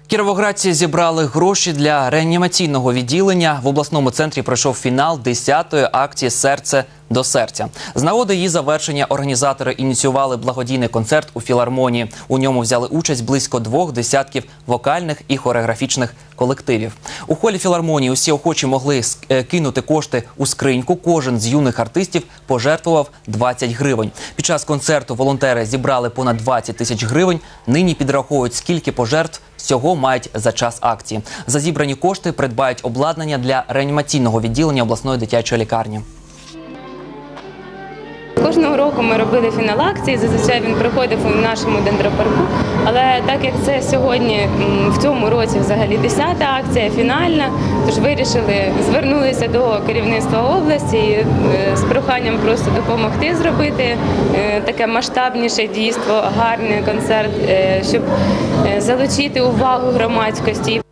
Кіровоградці зібрали гроші для реанімаційного відділення. В обласному центрі пройшов фінал 10-ї акції «Серце до серця». З нагоди її завершення організатори ініціювали благодійний концерт у філармонії. У ньому взяли участь близько 2 десятків вокальних і хореографічних колективів. У холі філармонії усі охочі могли кинути кошти у скриньку. Кожен з юних артистів пожертвував 20 гривень. Під час концерту волонтери зібрали понад 20 тисяч гривень. Нині підраховують, скільки пожертв всього мають за час акції. За зібрані кошти придбають обладнання для реанімаційного відділення обласної дитячої лікарні. Кожного року ми робили фінал акції, зазвичай він проходив у нашому дендропарку, але так як це сьогодні, в цьому році взагалі 10-та акція, фінальна, тож звернулися до керівництва області з проханням просто допомогти зробити таке масштабніше дійство, гарний концерт, щоб залучити увагу громадськості.